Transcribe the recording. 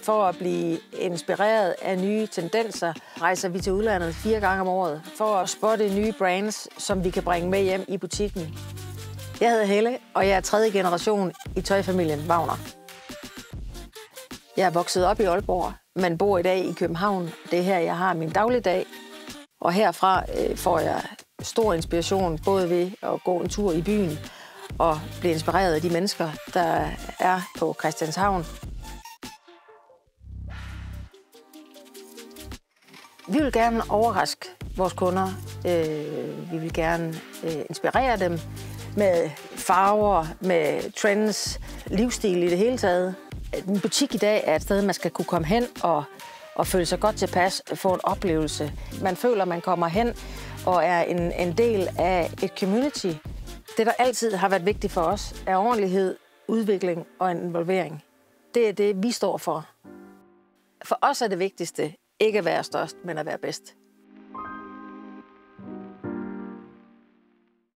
For at blive inspireret af nye tendenser, rejser vi til udlandet 4 gange om året for at spotte nye brands, som vi kan bringe med hjem i butikken. Jeg hedder Helle, og jeg er 3. generation i tøjfamilien Wagner. Jeg er vokset op i Aalborg, men bor i dag i København. Det er her, jeg har min dagligdag. Og herfra får jeg stor inspiration, både ved at gå en tur i byen og blive inspireret af de mennesker, der er på Christianshavn. Vi vil gerne overraske vores kunder. Vi vil gerne inspirere dem med farver, med trends, livsstil i det hele taget. En butik i dag er et sted, man skal kunne komme hen og føle sig godt tilpas, få en oplevelse. Man føler, man kommer hen og er en del af et community. Det, der altid har været vigtigt for os, er ordentlighed, udvikling og involvering. Det er det, vi står for. For os er det vigtigste ikke at være størst, men at være bedst.